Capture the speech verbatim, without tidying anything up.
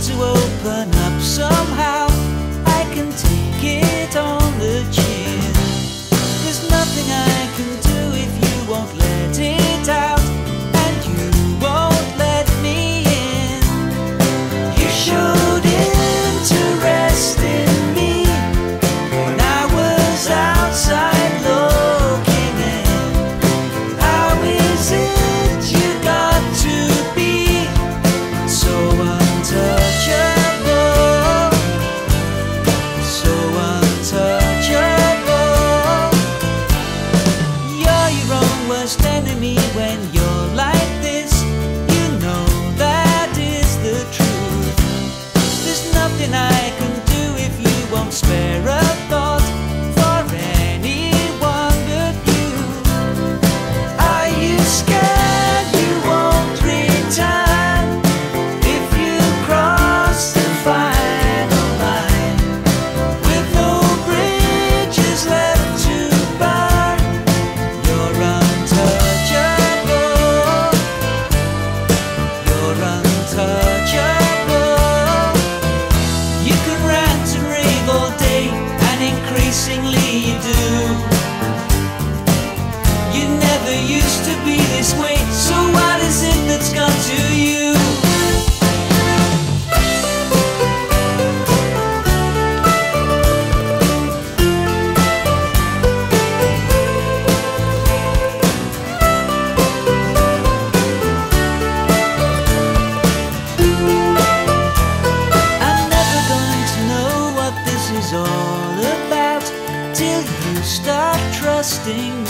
to open up somehow. I can take it on the chin. There's nothing I can do if you won't let it out, and you won't let me in. You showed interest in me when I was outside looking in. How is it you got to be so untouchable, so untouchable? You're your own worst enemy when you're like this. You know that is the truth. There's nothing I can do if you won't spare a thought for anyone but you. Are you scared you won't return if you cross the final line with no bridges left to burn? You're untouchable. You're untouchable. You can rant and rave all day, and increasingly you do. You never used to be this way, so what is it that's got to you? I'm never going to know what this is all about till you start trusting